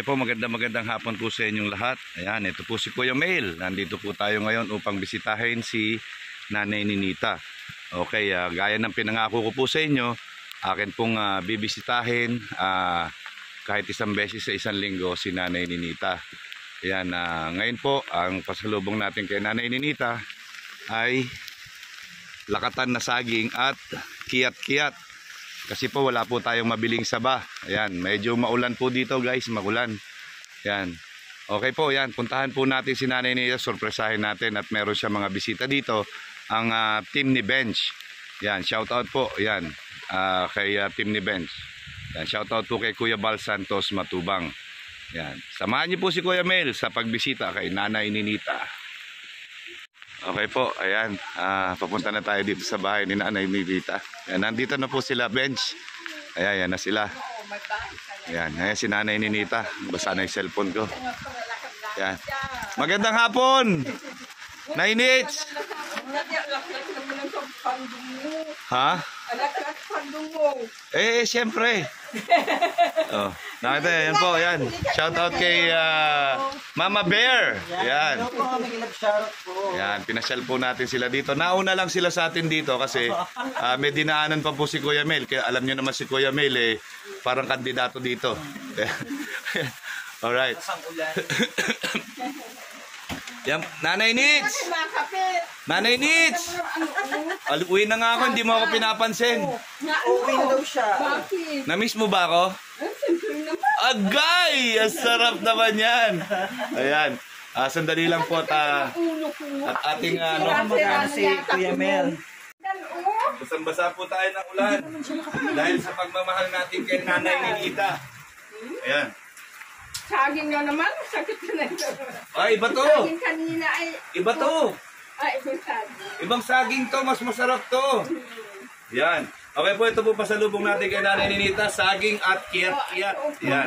Okay po, magandang hapon po sa inyong lahat. Ayan, ito po si Kuya Mail. Nandito po tayo ngayon upang bisitahin si Nanay Ninita. Okay, gaya ng pinangako ko po sa inyo, akin pong bibisitahin kahit isang beses sa isang linggo si Nanay Ninita. Ayan, ngayon po, ang pasalubong natin kay Nanay Ninita ay lakatan na saging at kiyat-kiyat. Kasi po wala po tayong mabiling saba. Ayan, medyo maulan po dito guys, magulan. Ayan. Okay po, yan. Puntahan po natin si Nanay Ninita, sorpresahin natin at meron siya mga bisita dito. Ang team ni Bench. Yan, shout out po. Yan, kay team ni Bench. Yan, shout out po kay Kuya Bal Santos Matubang. Yan. Samahan niyo po si Kuya Mel sa pagbisita kay Nanay Ninita. Okay po, ayan, papunta na tayo dito sa bahay ni Nanay Ninita. Ayan, nandito na po sila, Bench. Ayan, yan na sila. Ayan, ayan si Nanay Ninita. Basta na yung cellphone ko. Ayan. Magandang hapon! Nainits! Ha? Eh, siyempre. Oh, nakita, yan po, yan. Shout out kay Mama Bear. Yan. Yan, pinasyal po natin sila dito. Nauna lang sila sa atin dito kasi may dinaanan pa po si Kuya Mel. Kaya alam nyo naman si Kuya Mel eh, parang kandidato dito. Alright. Yan, Nanay Nits! Nanay Nits! Uwi na nga ako, hindi mo ako pinapansin. Uwi daw siya. Na-miss mo ba ako? Agay! Ang sarap naman yan. Ayan. Sandali lang po at ating Si Kuya Mel. basang-basa po tayo ng ulan. Dahil sa pagmamahal natin kay Nanay Ninita. Ayan. Saging na naman, sakit na ito. Ay, iba to. Saging kanina ay... Iba to. Ay, ibang saging. Ibang saging to, mas masarap to. Yan. Okay po, ito po pasalubong natin kay Nanay Ninita, saging at kiyat-kiyat. Yan.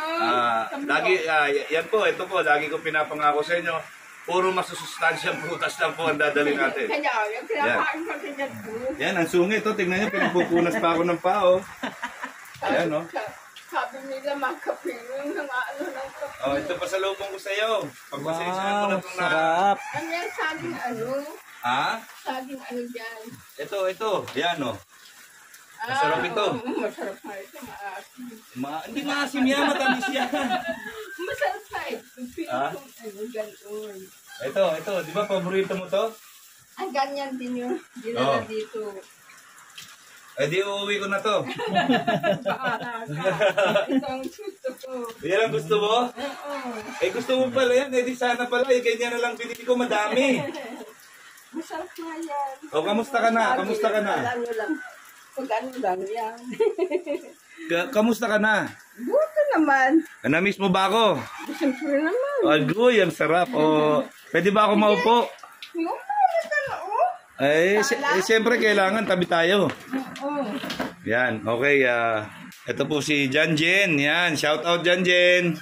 Yan po, ito po, lagi ko pinapangako sa inyo. Puro masusustansyang prutas lang po ang dadalhin natin. Kaya, yung pinapakain ko sa dyan po. Yan, ang sungit to. Tingnan nyo, pinagpupunas pa ako ng pao. Ayan, no? Sabi nila magkapilong ng ano ng kape. Oh, ito pasalubong ko sa iyo. Pagpasensyahan mo na itong Sarap. Ano yan, saging ano? Ha? Saging ano dyan? Ito. Yan, no? Masarap ito. Masarap pa ito, maasim. Hindi maasim yan, matamis yan. Masarap pa ito. Ah? Ano, gano'n. Ito. Di ba paborito mo to? Ay, ganyan din yun. Dinala dito. Eh di uuwi ko na to. Paara ka. Ito ang gusto ko. Yan ang gusto mo? Oo. Eh gusto mo pala yan. Eh di sana pala. Eh ganyan na lang pinili ko. Madami. Masarap na yan. O kamusta ka na? Kamusta ka na? Ano lang. Pag ano lang yan. Kamusta ka na? Buto naman. Na-miss mo ba ako? Siyempre naman. Agoy, ang sarap. O, pwede ba ako maupo? Yung pala ka na, oh. Siyempre kailangan tabi tayo. Oo. Yan, okay. Ito po si Janjen. Yan, shout out Janjen.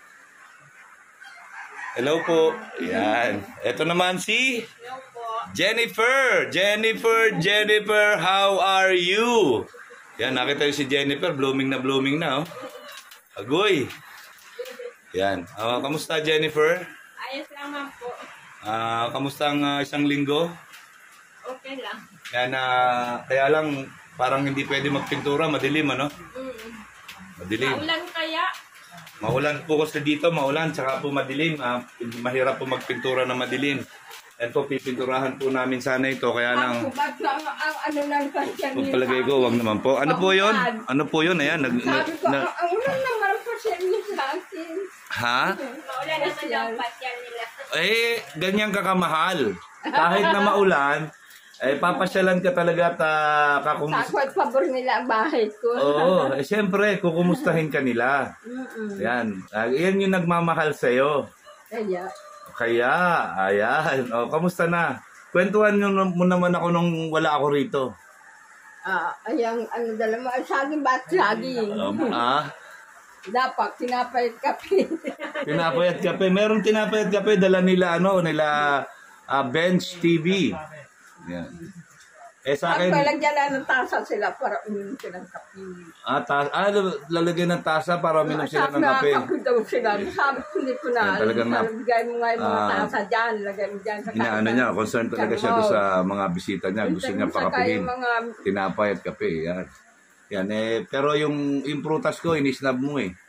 Hello po. Yan. Ito naman si Jennifer. Jennifer, how are you? Yan, nakita yung si Jennifer. Blooming na, oh. Agoy. Yan. Kamusta, Jennifer? Ayos lang po. Kamusta ang isang linggo? Okay lang. Yan, kaya lang parang hindi pwede magpintura, madilim, ano? Madilim. Maulan kaya? Maulan po kasi dito, maulan, tsaka po madilim. Mahirap po magpintura na madilim. Yan po, pipinturahan po namin sana ito, kaya lang... Ba't lang ang ano lang kasi nila? Pagpalagay ko, wag naman po. Ano po yun? Ano po yun? Ayan, Sabi ko, ang ulan naman po siya niya sa akin. Ha? Maulan naman daw pasyal nila. Eh, ganyan kakamahal. Kahit na maulan, papasyalan ka talaga at Sakot pabor nila ang bahay ko. Oo, siyempre, kukumustahin ka nila. Yan. Yan yung nagmamahal sa'yo. Kaya, Ayan. O, kamusta na? Kwentuhan mo naman ako nung wala ako rito. ayang ano dala mo, saging ba't saging? Dapat, tinapay at kape. Tinapay at kape. Meron tinapay at kape. Dala nila, nila Bench TV. Yan. sa At akin, lagyan na ng tasa sila para uminom silang kape. lalagyan ng tasa para uminom sila ng kape. Kape daw sila. Sabi ko, hindi ko na. Talagang Bigay mo nga yung mga tasa dyan. Lagay mo dyan sa Inaano niya, concerned talaga siya doon sa mga bisita niya. Gusto niya pakapihin. Mga, Tinapay at kape. Yan. Yan pero yung prutas ko, inisnab mo eh.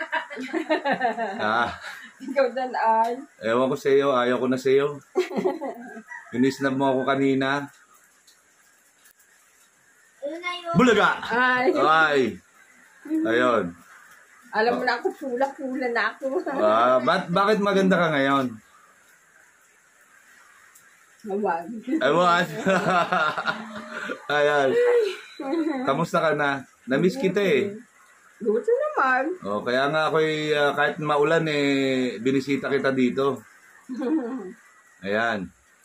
ikaw dan ay. Ewan ko sa iyo, ayaw ko na sa iyo. Inisnab mo ako kanina. Bulaga! Ay! Ayun. Alam mo na ako, pula-pula na ako. Bakit maganda ka ngayon? Nawag. Ewan. Ayan. Kamusta ka na? Namiss kita eh. Luto naman. Kaya nga ako'y kahit maulan binisita kita dito. Ayan.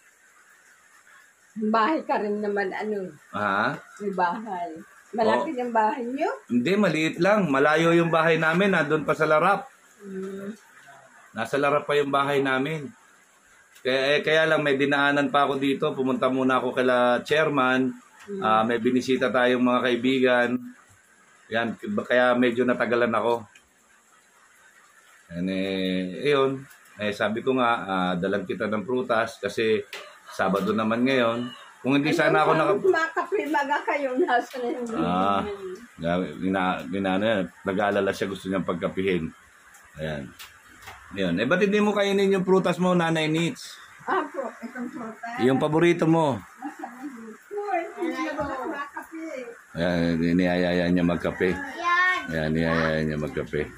Bahay ka rin naman, ano? May bahay. Malaki yung bahay niyo? Hindi, maliit lang. Malayo yung bahay namin. Nandun pa sa Larap. Nasa Larap pa yung bahay namin. Kaya lang may dinaanan pa ako dito. Pumunta muna ako kila chairman. May binisita tayong mga kaibigan. Yan, kaya medyo natagalan ako. Ayun. Sabi ko nga, dalang kita ng prutas kasi Sabado naman ngayon. Kung hindi sana ako Makaprimaga kayo, nasa na yung nag-aalala siya, gusto niyang pagkapihin. Ayan. Yun. Ba't hindi mo kainin yung prutas mo, Nanay Nits? Po, itong prutas. Yung paborito mo. Ayan, niyayaya niya magkape. Ayan, niyayaya niya magkape.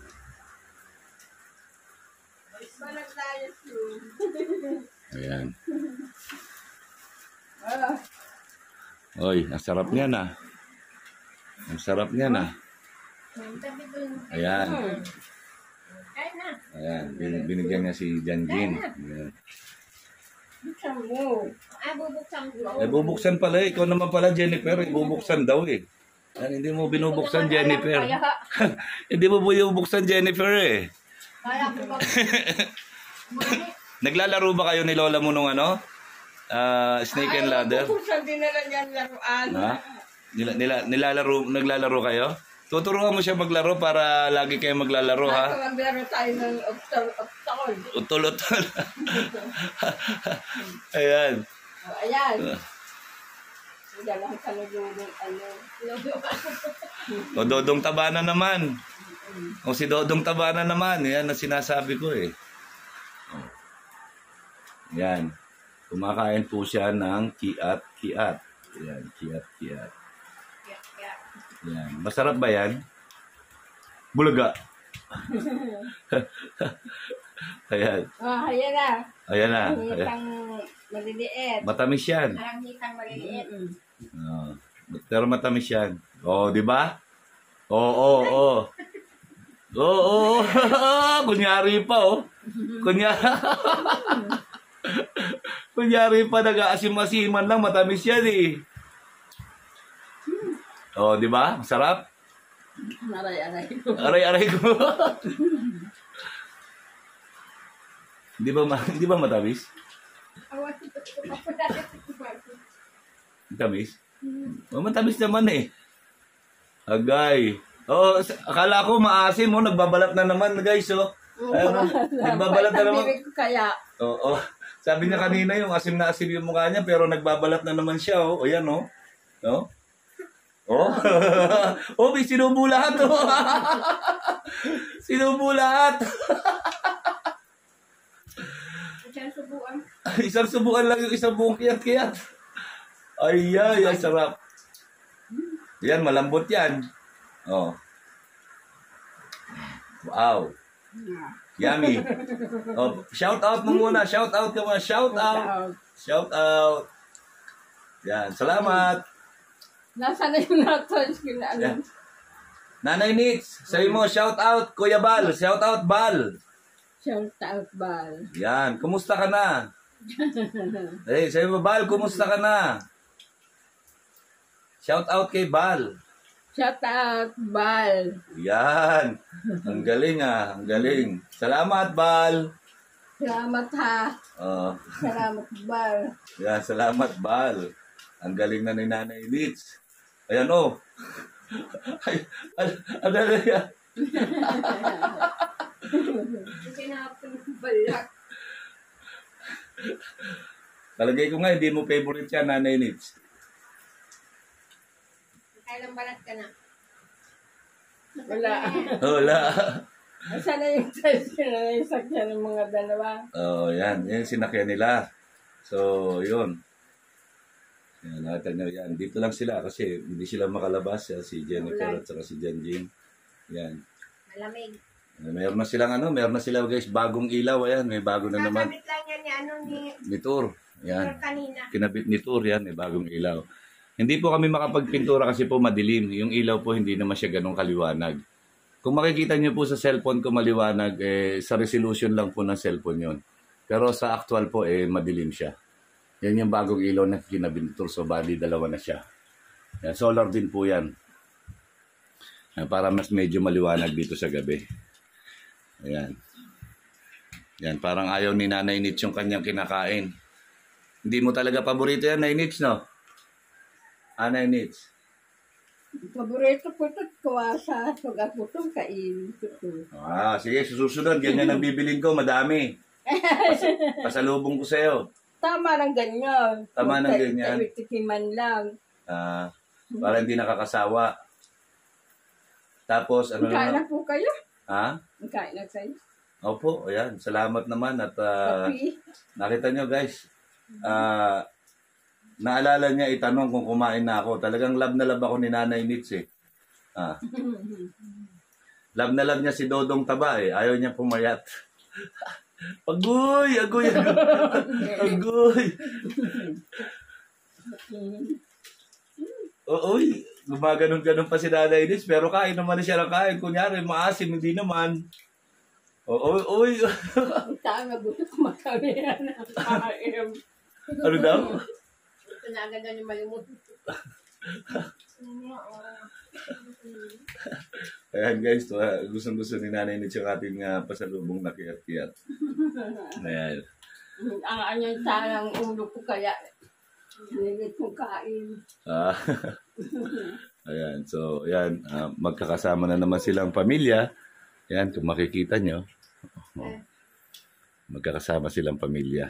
Ayan. Oy, ang sarap niya na. Ang sarap niya na. Ayan. Ayan, binigyan niya si Janjin. Ayan. Buksan mo. Bubuksan ko. Bubuksan pala eh. Ikaw naman pala, Jennifer. Bubuksan daw eh. Ayan, hindi mo binubuksan, Jennifer. Hindi mo binubuksan, Jennifer eh. Naglalaro ba kayo ni Lola mo nung ano? Snake and ladder? Buksan din na lang yan laruan. Naglalaro kayo? Tuturuan mo siya maglaro para lagi kayo maglalaro, ha? Maglaro tayo ng obstacle. Utol-utol. Ayan. Ayan. Diyan lang sa nagulong O Dodong Tabana naman. O si Dodong Tabana naman. Yan ang sinasabi ko eh. Yan. Kumakain po siya ng kiat-kiat. Yan, kiat-kiat. Yan. Masarap ba yan? Bulaga. Ayan. Ayan na. Ayan na. Hitang maliliit. Matamis yan. Parang hitang maliliit. Pero matamis yan. Di ba? Oo. Kunyari pa, Kunyari pa, nag-aasim-asiman lang, matamis yan eh. Di ba? Masarap? Aray-aray ko. Aray-aray ko. Di ba matamis? Matamis? Matamis naman eh. Agay. Akala ko maasim nagbabalat na naman guys nagbabalat na naman. Kaya. Oo. Sabi niya kanina yung asim na asim yung mukha niya pero nagbabalat na naman siya Ayan No? May sinubo lahat Sinubo lahat. Isang subuan lang yung isang buong kiyat-kiyat. Ay, sarap. Yan, malambot yan. Wow. Yummy. Shout out mo muna. Shout out ka muna. Shout out. Yan, salamat. Nasaan na yung natouch ko na Yan. Nanay Nits, sabi mo, shout out, Kuya Bal. Shout out, Bal. Shout out, Bal. Yan, kumusta ka na? Sabi mo, Bal, kumusta ka na? Shout out kay Bal. Shout out, Bal. Yan. Ang galing ang galing. Salamat, Bal. Salamat ha. Salamat, Bal. Yan, salamat, Bal. Ang galing na ni Nanay Litz. Ayan o. Ay, ano yan? Balak. Talagay ko nga, hindi mo favorite yan, Nanay Litz. Kailang balat ka na. Wala. Wala. Asa na yung sakyan ng mga dalawa? Oh, yan. Yan yung sinakyan nila. So, yun. Yan, nakita nyo yan. Dito lang sila kasi hindi sila makalabas. Si Jennifer at saka si Janjin. Yan. Malamig. Meron na silang meron na sila guys, bagong ilaw. Ayan, may bago na naman. Kakabit lang yan ni Ni Tur. Yan. kanina. Kinabit ni Tur yan, may bagong ilaw. Hindi po kami makapagpintura kasi po madilim. Yung ilaw po hindi naman siya ganun kaliwanag. Kung makikita niyo po sa cellphone ko maliwanag, sa resolution lang po ng cellphone yon. Pero sa actual po, madilim siya. Yan yung bagong ilaw na kinabit ni Tur. So, bali, dalawa na siya. Yan, solar din po yan. Yan, para mas medyo maliwanag dito sa gabi. Ayan. Yan, parang ayaw ni Nanay Nitz yung kanyang kinakain. Hindi mo talaga paborito yan, Nanay Nitz, no? Nanay Nitz. Paborito ko ito't kuwasa. Pag ako itong kain. Sige, susunod. Ganyan ang bibilin ko, madami. Pasalubong ko sa'yo. Tama lang ganyan. Tama lang ganyan. Tikiman lang. Para hindi nakakasawa. Tapos, ano Kain naman? na po kayo? Ha? Kain na kayo? Opo, ayan. Salamat naman at Kapi? nakita nyo guys. Naalala niya itanong kung kumain na ako. Talagang love na love ako ni Nanay Nitz eh. Love na love niya si Dodong Taba eh. Ayaw niya pumayat. Agoy! Agoy! Agoy! Uy! Gumaganon-ganon pa si Nanay Nitz pero kain naman na siya ng kain. Kunyari, maasim, hindi naman. Uy! Tama, buto ko makawin. Ano daw? Ito na agad yung malimut. Ayan guys, gustong-gusto ni Nanay Nitz yung ating pasalubong na kiyat-kiyat. Ayan. Ang anyang sarang ulo ko kaya nilagay kong kain. Ayan, so ayan, magkakasama na naman silang pamilya. Ayan, kung makikita nyo. Magkakasama silang pamilya.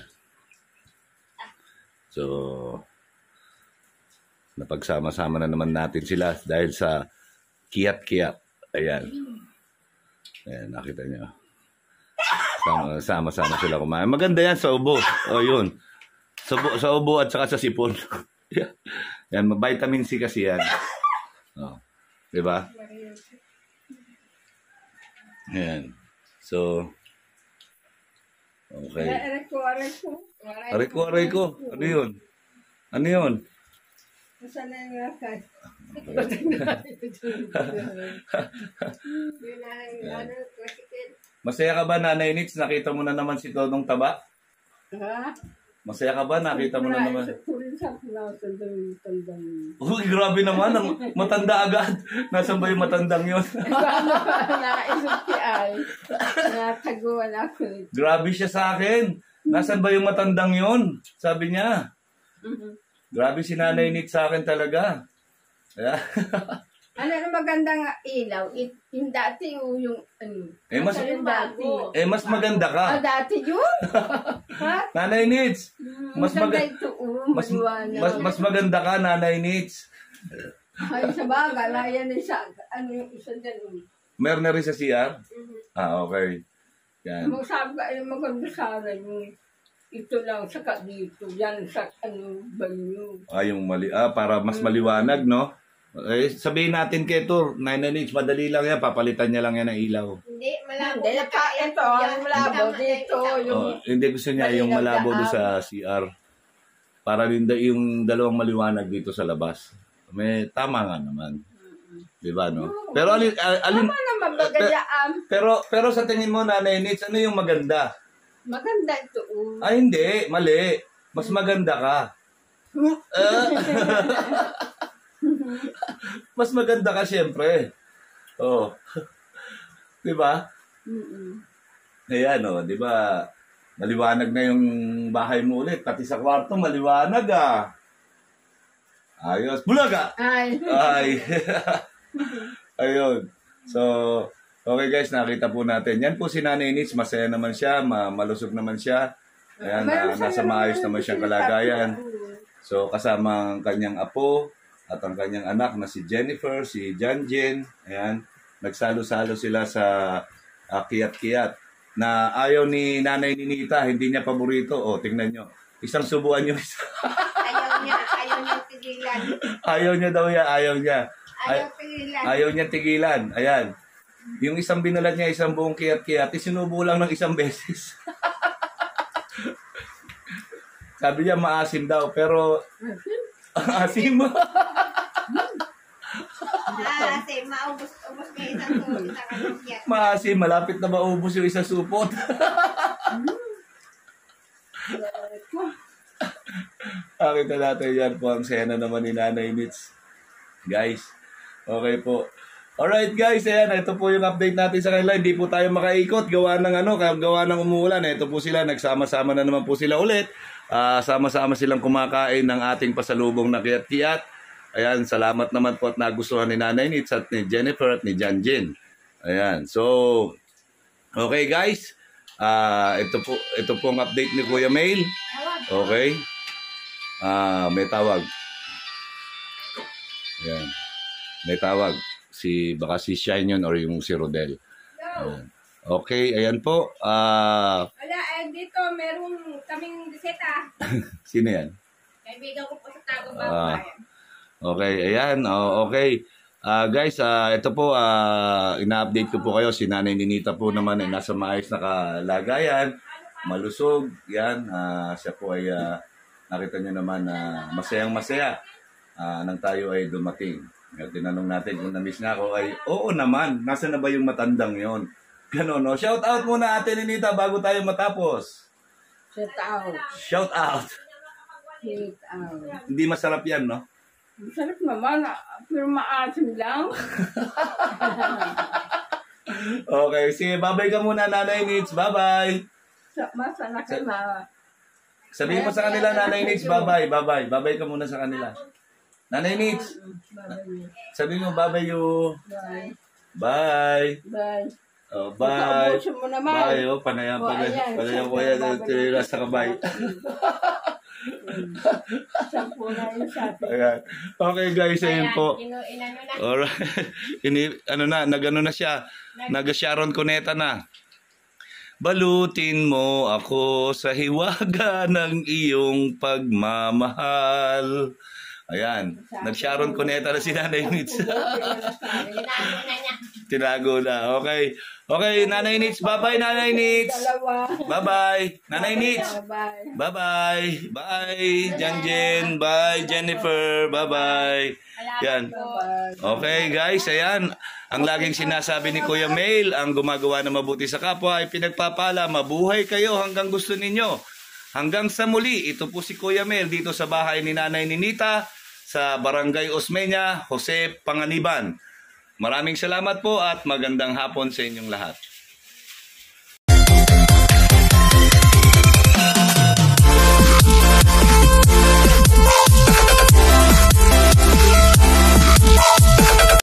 So, napagsama-sama na naman natin sila dahil sa kiyat-kiyat. Ayan. Ayan, nakita nyo. Sama-sama sila kumain. Maganda yan sa ubo. O, yun. Sa ubo at saka sa sipon. Yan, vitamin C kasi yan. O, diba? Ayan. So, okay. Aray ko. Ano yun? Ano yun? Saan na yung lakad? Masaya ka ba, Nanay Nitz? Nakita mo na naman si Dodong Taba? Ha? Masaya ka ba? Nakita mo na naman. Tandang. Uy, grabe naman. Matanda agad. Nasaan ba yung matandang yun? Naisip si Ay. Nataguan ako nito. Grabe siya sa akin. Nasaan ba yung matandang yun? Sabi niya. Grabe si Nanay Nitz sa akin talaga. Yeah. Ano na magandang ilaw? Yung dati yung ano? Mas yung dati. mas maganda ka. Dati yun? Ha? Nanay Nitz. Mas maganda ka, Nanay Nitz. Ay, sa bagay. Ayan isa. Ano yung isa dyan? Meron na rin sa CR? Okay. Yan. Sabi ka, yung maganda sana yung ito lang saka dito. Yan sa ano banyo. Yung para mas maliwanag, no? Sabihin natin kay Tur, Nanay Nitz, madali lang yan. Papalitan niya lang yan ng ilaw. Hindi, malabo Hindi, na kaya. ito, ang malabo dito. Hindi gusto niya yung malabo doon sa CR. Para din yung dalawang maliwanag dito sa labas. May tama nga naman. Diba, no? Pero alin Tama naman magandaan. pero sa tingin mo, Nanay Nitz, ano yung maganda? Maganda ito. Ay, hindi. Mali. Mas maganda ka. Mas maganda ka, syempre. Oh. Diba? Ayan, oh. Diba? Maliwanag na yung bahay mo ulit. Pati sa kwarto, maliwanag, ah. Ayos. Bulaga! Ay. Ay. Ayun. So, okay guys, nakita po natin. Yan po si Nanay Nits, masaya naman siya, malusog naman siya. Ayan, nasa maayos naman siyang kalagayan. So, kasama ang kanyang apo at ang kanyang anak na si Jennifer, si Janjen. Ayan, nagsalo-salo sila sa kiyat-kiyat na ayaw ni Nanay Ninita, hindi niya paborito. O, tingnan nyo. Isang subuan yung isa. Ayaw niya tigilan. Ayaw niya daw yan, ayaw niya. Ayaw tigilan. Ayaw niya tigilan. Ayan. Yung isang binalat niya, isang buong kiyat-kiyat, sinubo lang ng isang beses. Sabi niya maasim daw, pero asim. Kasi maubos niya isang kalugyan. Maasim, malapit na maubos yung isang supot. Nakita natin yan po ang sena naman ni Nanay Nits. Guys, okay po. Alright guys, ayan, ito po yung update natin sa kanila. Hindi po tayo makaikot, gawa ng umuulan. Ito po sila, nagsama-sama na naman po sila ulit. Sama-sama silang kumakain ng ating pasalubong na kiyat-kiyat. Ayan, salamat naman po at nagustuhan ni Nanay Nits at ni Jennifer at ni Janjen. Ayan, so, okay guys. Ito po ang update ni Kuya Mail. Okay. May tawag. Ayan. May tawag. Baka si Shine yun or yung si Rodel. Ayan. Okay, ayan po. Wala, dito meron kaming bisita. Sino yan? Kaibigan ko po sa Tagum Bayan. Okay, ayan. Okay. Guys, ito po, ina-update ko po kayo. Si Nanay Ninita po naman ay nasa maayos na kalagayan. Malusog. Yan. Siya po ay nakita niyo naman na masayang-masaya nang tayo ay dumating. At tinanong natin kung na-miss na ako ay, oo naman. Nasa na ba yung matandang yon? Ganon, no? Shout out muna Ate Ninita bago tayo matapos. Shout out. Shout out. Shout out. Hindi masarap yan, no? Masarap naman, pero maasim lang. Okay, sige, babay ka muna Nanay Nits. Bye-bye. Masana ka na. Sabihin mo sa kanila, Nanay Nits, bye-bye, bye-bye. Bye-bye ka muna sa kanila. Nanay Nits, sabihin mo, bye-bye you. Bye. Bye. Bye. Oh, bye. Ubusin mo naman. Bye, oh, panayang ko yan, tinira sa kabay. Sampo na yun sa atin. Ayan. Okay guys, ayun po. Inano na. Alright. Nagano na siya. Nag-Sharon Cuneta na. Balutin mo ako sa hiwaga ng iyong pagmamahal. Ayan. Nag-Sharon Cuneta na si Nanay Nits. Tinago na niya. Tinago na. Okay. Okay, Nanay Nits. Bye-bye, Nanay Nits. Dalawa. Bye-bye. Nanay Nits. Bye. Bye-bye. Bye, Janjen. Bye, Jennifer. Bye-bye. Yan. Okay, guys. Ayan. Ang laging sinasabi ni Kuya Mail, ang gumagawa na mabuti sa kapwa ay pinagpapala. Mabuhay kayo hanggang gusto ninyo. Hanggang sa muli, ito po si Kuya Mail dito sa bahay ni Nanay Ninita sa Barangay Osmeña, Jose Panganiban. Maraming salamat po at magandang hapon sa inyong lahat.